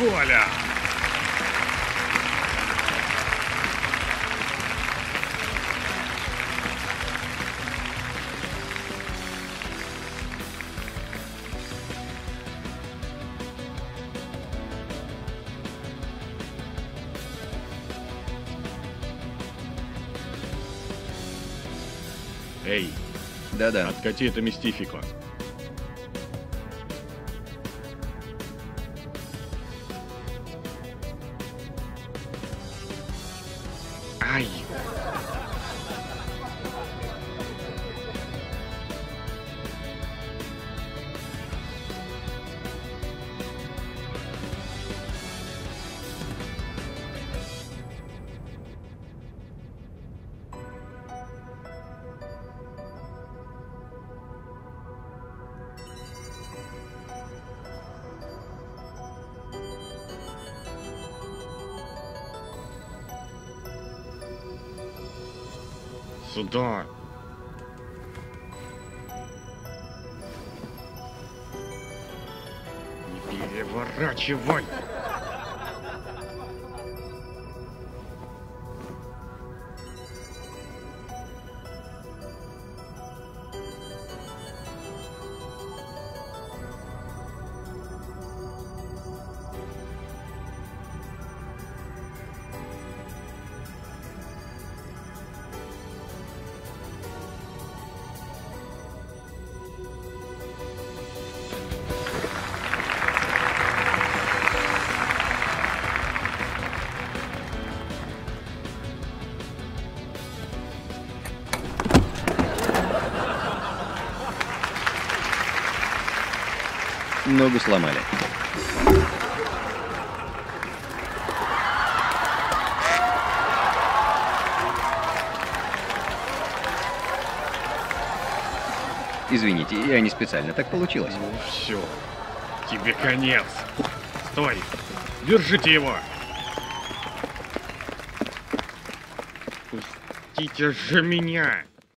воля! Эй, Да-да. откати это мистифико. Ай! Сюда! Не переворачивай! Ногу сломали. Извините, я не специально, так получилось. Ну все, тебе конец. Стой! Держите его! Пустите же меня!